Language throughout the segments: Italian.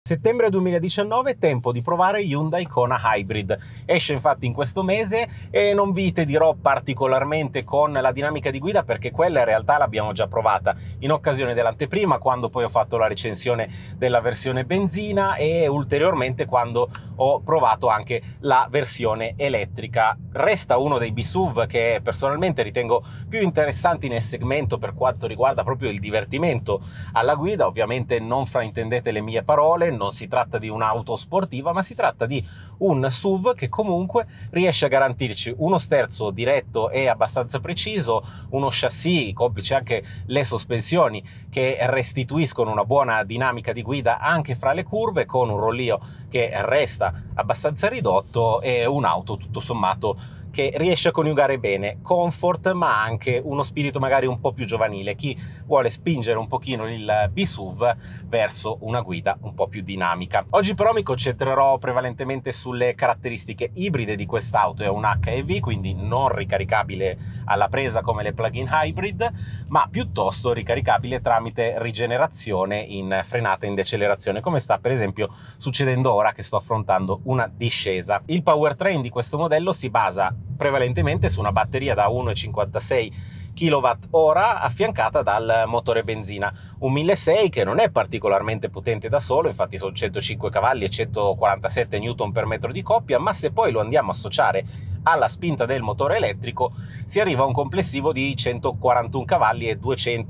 Settembre 2019, tempo di provare Hyundai Kona Hybrid. Esce infatti in questo mese e non vi dirò particolarmente con la dinamica di guida perché quella in realtà l'abbiamo già provata in occasione dell'anteprima, quando poi ho fatto la recensione della versione benzina e ulteriormente quando ho provato anche la versione elettrica. Resta uno dei BSUV che personalmente ritengo più interessanti nel segmento per quanto riguarda proprio il divertimento alla guida. Ovviamente non fraintendete le mie parole, non si tratta di un'auto sportiva, ma si tratta di un SUV che comunque riesce a garantirci uno sterzo diretto e abbastanza preciso, uno chassis, complice anche le sospensioni, che restituiscono una buona dinamica di guida anche fra le curve, con un rollio che resta abbastanza ridotto e un'auto tutto sommato che riesce a coniugare bene comfort ma anche uno spirito magari un po' più giovanile, chi vuole spingere un pochino il BSUV verso una guida un po' più dinamica. Oggi però mi concentrerò prevalentemente sulle caratteristiche ibride di quest'auto. È un HEV, quindi non ricaricabile alla presa come le plug-in hybrid, ma piuttosto ricaricabile tramite rigenerazione in frenata e in decelerazione, come sta per esempio succedendo ora che sto affrontando una discesa. Il powertrain di questo modello si basa prevalentemente su una batteria da 1,56 kWh affiancata dal motore benzina, un 1.600 che non è particolarmente potente da solo, infatti sono 105 cavalli e 147 Nm/m di coppia, ma se poi lo andiamo a associare alla spinta del motore elettrico si arriva a un complessivo di 141 cavalli e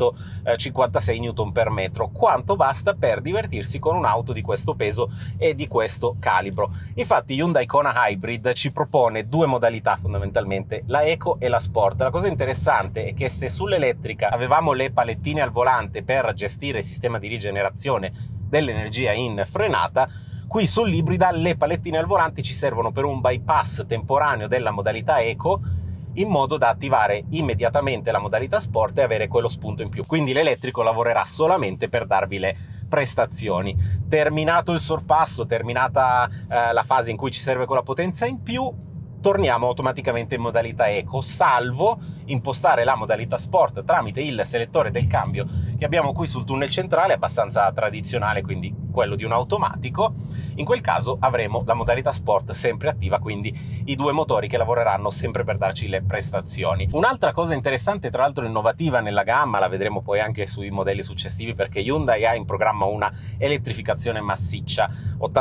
256 Nm/m, quanto basta per divertirsi con un'auto di questo peso e di questo calibro. Infatti Hyundai Kona Hybrid ci propone due modalità fondamentalmente, la Eco e la Sport. La cosa interessante è che se sull'elettrica avevamo le palettine al volante per gestire il sistema di rigenerazione dell'energia in frenata, qui sull'ibrida le palettine al volante ci servono per un bypass temporaneo della modalità Eco, in modo da attivare immediatamente la modalità Sport e avere quello spunto in più. Quindi l'elettrico lavorerà solamente per darvi le prestazioni. Terminato il sorpasso, terminata la fase in cui ci serve quella potenza in più, torniamo automaticamente in modalità Eco, salvo impostare la modalità Sport tramite il selettore del cambio che abbiamo qui sul tunnel centrale, abbastanza tradizionale, quindi quello di un automatico. In quel caso avremo la modalità Sport sempre attiva, quindi i due motori che lavoreranno sempre per darci le prestazioni. Un'altra cosa interessante, tra l'altro innovativa nella gamma, la vedremo poi anche sui modelli successivi, perché Hyundai ha in programma una elettrificazione massiccia,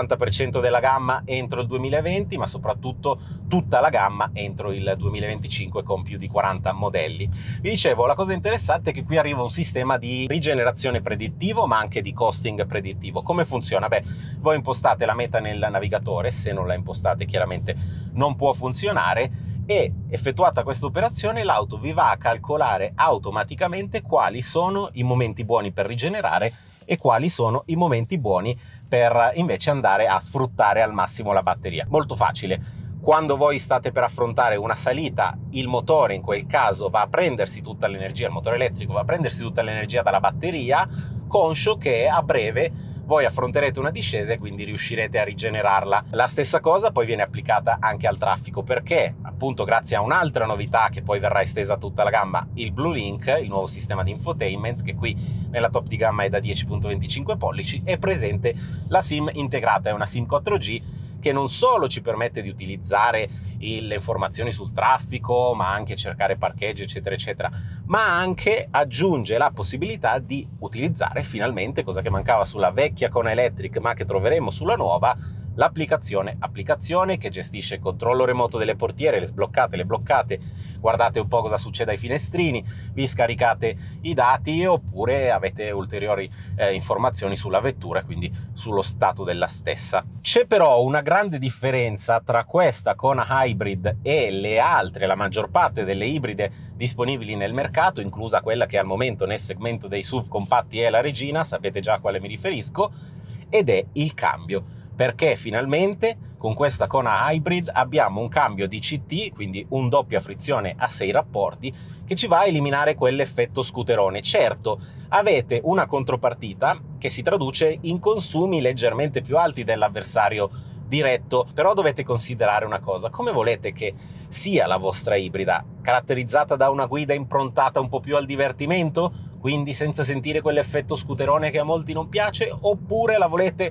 80% della gamma entro il 2020, ma soprattutto tutta la gamma entro il 2025 con più di 40 modelli. Vi dicevo, la cosa interessante è che qui arriva un sistema di rigenerazione predittivo ma anche di costing predittivo. Come funziona? Beh, voi impostate la meta nel navigatore, se non la impostate chiaramente non può funzionare, e effettuata questa operazione l'auto vi va a calcolare automaticamente quali sono i momenti buoni per rigenerare e quali sono i momenti buoni per invece andare a sfruttare al massimo la batteria. Molto facile. Quando voi state per affrontare una salita, il motore in quel caso va a prendersi tutta l'energia, il motore elettrico va a prendersi tutta l'energia dalla batteria, conscio che a breve voi affronterete una discesa e quindi riuscirete a rigenerarla. La stessa cosa poi viene applicata anche al traffico, perché appunto grazie a un'altra novità che poi verrà estesa a tutta la gamma, il BlueLink, il nuovo sistema di infotainment, che qui nella top di gamma è da 10.25 pollici, è presente la SIM integrata, è una SIM 4G che non solo ci permette di utilizzare le informazioni sul traffico, ma anche cercare parcheggio, eccetera, eccetera, ma anche aggiunge la possibilità di utilizzare finalmente, cosa che mancava sulla vecchia Kona Electric, ma che troveremo sulla nuova, l'applicazione che gestisce il controllo remoto delle portiere, le sbloccate, le bloccate. Guardate un po' cosa succede ai finestrini, vi scaricate i dati oppure avete ulteriori informazioni sulla vettura, quindi sullo stato della stessa. C'è però una grande differenza tra questa Kona Hybrid e le altre, la maggior parte delle ibride disponibili nel mercato, inclusa quella che al momento nel segmento dei SUV compatti è la regina, sapete già a quale mi riferisco, ed è il cambio. Perché finalmente con questa Kona Hybrid abbiamo un cambio DCT, quindi un doppia frizione a 6 rapporti, che ci va a eliminare quell'effetto scooterone. Certo, avete una contropartita che si traduce in consumi leggermente più alti dell'avversario diretto, però dovete considerare una cosa: come volete che sia la vostra ibrida? Caratterizzata da una guida improntata un po' più al divertimento, quindi senza sentire quell'effetto scooterone che a molti non piace, oppure la volete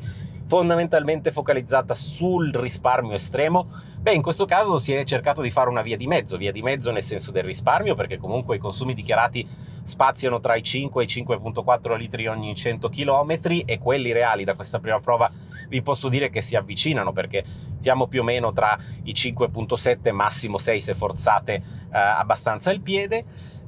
fondamentalmente focalizzata sul risparmio estremo? Beh, in questo caso si è cercato di fare una via di mezzo nel senso del risparmio, perché comunque i consumi dichiarati spaziano tra i 5 e i 5,4 litri ogni 100 km, e quelli reali da questa prima prova vi posso dire che si avvicinano, perché siamo più o meno tra i 5,7 massimo 6 se forzate abbastanza il piede,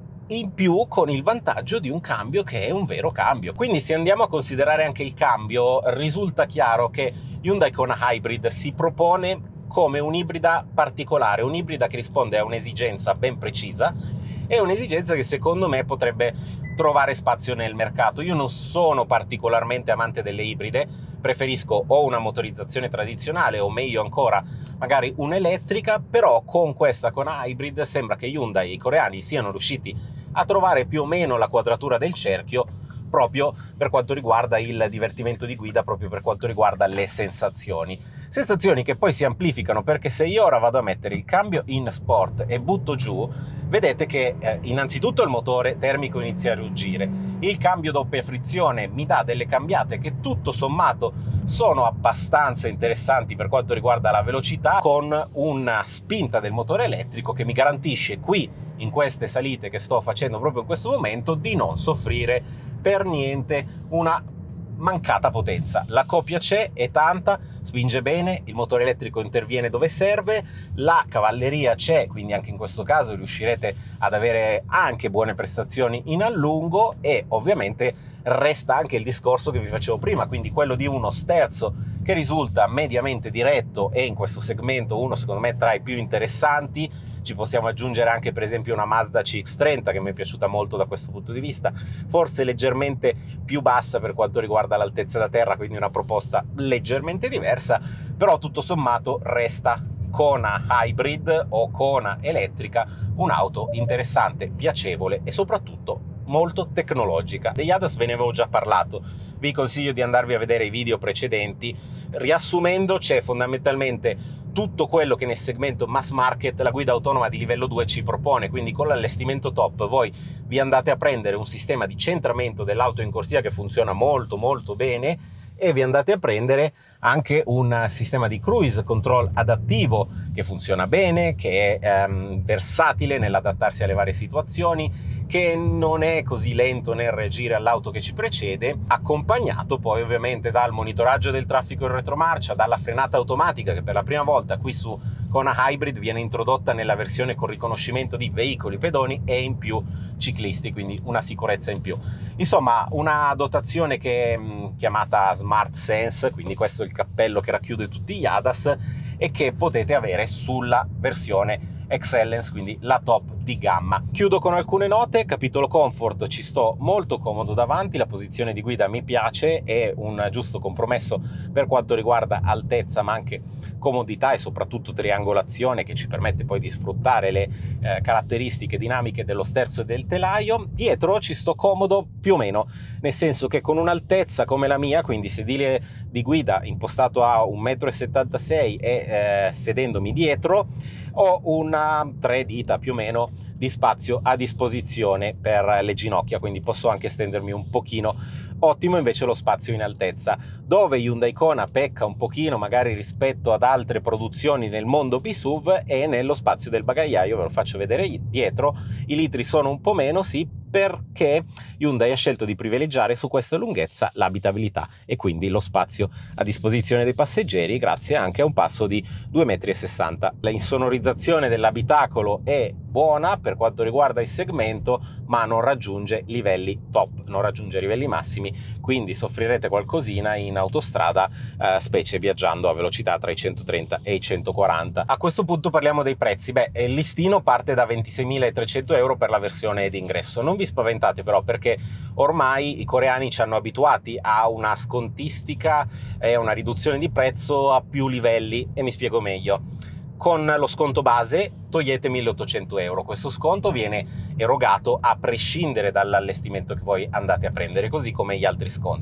in più con il vantaggio di un cambio che è un vero cambio. Quindi se andiamo a considerare anche il cambio, risulta chiaro che Hyundai Kona Hybrid si propone come un'ibrida particolare, un'ibrida che risponde a un'esigenza ben precisa, e un'esigenza che secondo me potrebbe trovare spazio nel mercato. Io non sono particolarmente amante delle ibride, preferisco o una motorizzazione tradizionale o meglio ancora magari un'elettrica, però con questa Kona Hybrid sembra che Hyundai e i coreani siano riusciti a trovare più o meno la quadratura del cerchio proprio per quanto riguarda il divertimento di guida, proprio per quanto riguarda le sensazioni. Sensazioni che poi si amplificano, perché se io ora vado a mettere il cambio in sport e butto giù, vedete che innanzitutto il motore termico inizia a ruggire, il cambio doppia frizione mi dà delle cambiate che tutto sommato sono abbastanza interessanti per quanto riguarda la velocità, con una spinta del motore elettrico che mi garantisce qui, in queste salite che sto facendo proprio in questo momento, di non soffrire per niente una mancata potenza. La coppia c'è, è tanta, spinge bene, il motore elettrico interviene dove serve, la cavalleria c'è, quindi anche in questo caso riuscirete ad avere anche buone prestazioni in allungo, e ovviamente resta anche il discorso che vi facevo prima, quindi quello di uno sterzo che risulta mediamente diretto, e in questo segmento uno secondo me tra i più interessanti. Ci possiamo aggiungere anche per esempio una Mazda CX-30 che mi è piaciuta molto da questo punto di vista, forse leggermente più bassa per quanto riguarda l'altezza da terra, quindi una proposta leggermente diversa, però tutto sommato resta Kona Hybrid o Kona elettrica un'auto interessante, piacevole e soprattutto molto tecnologica. Degli ADAS ve ne avevo già parlato, vi consiglio di andarvi a vedere i video precedenti. Riassumendo, c'è fondamentalmente tutto quello che nel segmento mass market la guida autonoma di livello 2 ci propone, quindi con l'allestimento top voi vi andate a prendere un sistema di centramento dell'auto in corsia che funziona molto molto bene, e vi andate a prendere anche un sistema di cruise control adattivo che funziona bene, che è versatile nell'adattarsi alle varie situazioni, che non è così lento nel reagire all'auto che ci precede, accompagnato poi ovviamente dal monitoraggio del traffico in retromarcia, dalla frenata automatica che per la prima volta qui su Kona Hybrid viene introdotta nella versione con riconoscimento di veicoli, pedoni e in più ciclisti, quindi una sicurezza in più. Insomma, una dotazione che è chiamata Smart Sense, quindi questo è il cappello che racchiude tutti gli ADAS, e che potete avere sulla versione Excellence, quindi la top di gamma. Chiudo con alcune note. Capitolo comfort: ci sto molto comodo davanti, la posizione di guida mi piace, è un giusto compromesso per quanto riguarda altezza ma anche comodità e soprattutto triangolazione, che ci permette poi di sfruttare le caratteristiche dinamiche dello sterzo e del telaio. Dietro ci sto comodo più o meno, nel senso che con un'altezza come la mia, quindi sedile di guida impostato a 1,76 m e sedendomi dietro, ho una 3 dita più o meno di spazio a disposizione per le ginocchia, quindi posso anche stendermi un pochino. Ottimo invece lo spazio in altezza, dove Hyundai Kona pecca un pochino magari rispetto ad altre produzioni nel mondo BSUV, e nello spazio del bagagliaio. Ve lo faccio vedere dietro, i litri sono un po' meno, sì, perché Hyundai ha scelto di privilegiare su questa lunghezza l'abitabilità e quindi lo spazio a disposizione dei passeggeri, grazie anche a un passo di 2,60 m. La insonorizzazione dell'abitacolo è buona per quanto riguarda il segmento, ma non raggiunge livelli top, non raggiunge livelli massimi, quindi soffrirete qualcosina in autostrada, specie viaggiando a velocità tra i 130 e i 140. A questo punto parliamo dei prezzi. Beh, il listino parte da 26.300 euro per la versione d'ingresso. Non vi spaventate però, perché ormai i coreani ci hanno abituati a una scontistica e una riduzione di prezzo a più livelli, e mi spiego meglio. Con lo sconto base togliete 1.800 euro, questo sconto viene erogato a prescindere dall'allestimento che voi andate a prendere, così come gli altri sconti.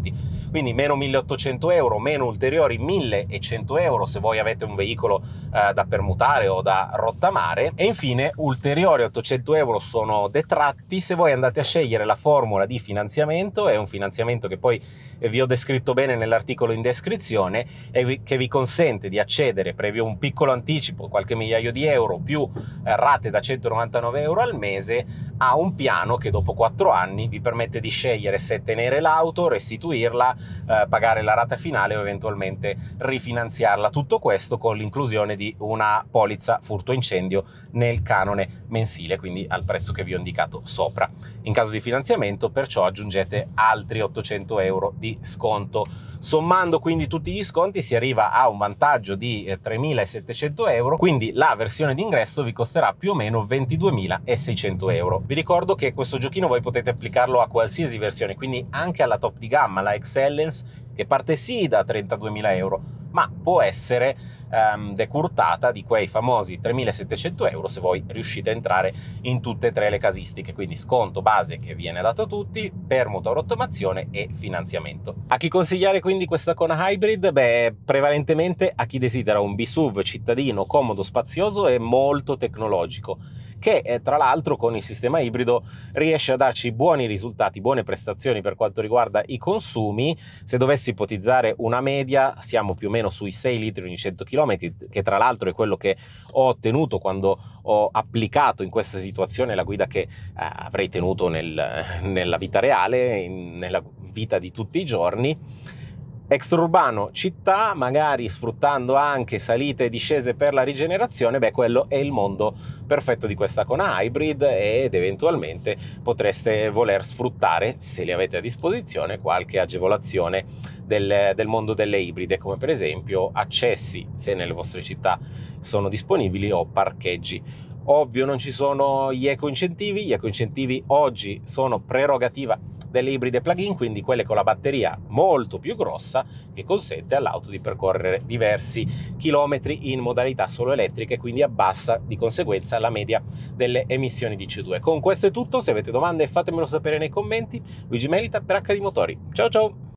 quindi meno 1.800 euro, meno ulteriori 1.100 euro se voi avete un veicolo da permutare o da rottamare, e infine ulteriori 800 euro sono detratti se voi andate a scegliere la formula di finanziamento. È un finanziamento che poi vi ho descritto bene nell'articolo in descrizione e che vi consente di accedere, previo un piccolo anticipo, qualche migliaio di euro più rate da 199 euro al mese, a un piano che dopo 4 anni vi permette di scegliere se tenere l'auto, restituirla, pagare la rata finale o eventualmente rifinanziarla. Tutto questo con l'inclusione di una polizza furto incendio nel canone mensile, quindi al prezzo che vi ho indicato sopra. In caso di finanziamento perciò aggiungete altri 800 euro di sconto. Sommando quindi tutti gli sconti si arriva a un vantaggio di 3.700 euro, quindi la versione d'ingresso vi costerà più o meno 22.600 euro. Vi ricordo che questo giochino voi potete applicarlo a qualsiasi versione, quindi anche alla top di gamma, la Excellence, che parte sì da 32.000 euro, ma può essere decurtata di quei famosi 3.700 euro se voi riuscite a entrare in tutte e tre le casistiche, quindi sconto base che viene dato a tutti, permuta o rottamazione e finanziamento. A chi consigliare quindi questa Kona Hybrid? Beh, prevalentemente a chi desidera un BSUV cittadino, comodo, spazioso e molto tecnologico, che tra l'altro con il sistema ibrido riesce a darci buoni risultati, buone prestazioni per quanto riguarda i consumi. Se dovessi ipotizzare una media, siamo più o meno sui 6 litri ogni 100 km, che tra l'altro è quello che ho ottenuto quando ho applicato in questa situazione la guida che avrei tenuto nella vita reale, nella vita di tutti i giorni. Extraurbano, città, magari sfruttando anche salite e discese per la rigenerazione, beh, quello è il mondo perfetto di questa Kona Hybrid, ed eventualmente potreste voler sfruttare, se le avete a disposizione, qualche agevolazione del mondo delle ibride, come per esempio accessi, se nelle vostre città sono disponibili, o parcheggi. Ovvio non ci sono gli eco-incentivi oggi sono prerogativa delle ibride plug-in, quindi quelle con la batteria molto più grossa, che consente all'auto di percorrere diversi chilometri in modalità solo elettrica e quindi abbassa di conseguenza la media delle emissioni di CO2. Con questo è tutto, se avete domande fatemelo sapere nei commenti. Luigi Melita per HD Motori, ciao ciao!